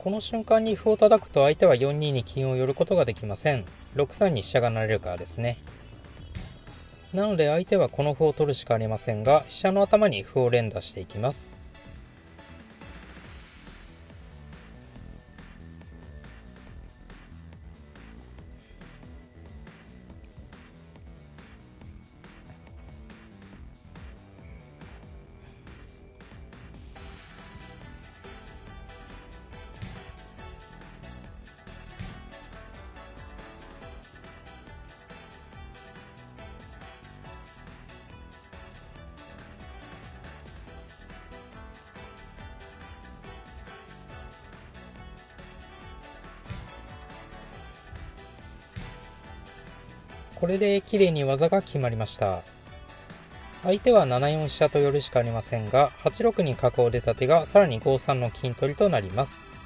この瞬間に歩を叩くと相手は4二に金を寄ることができません。6三に飛車が成れるからですね。なので相手はこの歩を取るしかありませんが、飛車の頭に歩を連打していきます。これで綺麗に技が決まりました。相手は7四飛車と寄るしかありませんが、8六に角を出た手がさらに5三の金取りとなります。